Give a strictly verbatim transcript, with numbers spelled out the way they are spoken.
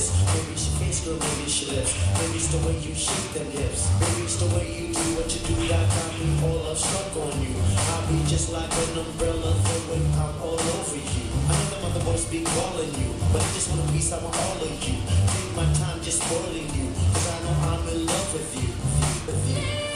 kiss. Maybe it's your face, girl, maybe it's your lips. Maybe it's the way you shake them hips. Maybe it's the way you do what you do that got me all up stuck on you. I'll be just like an umbrella the way I'm all over you. I know them other boys be calling you, but I just want a piece out of all of you. Take my time just spoiling you, cause I know I'm in love with you, with you.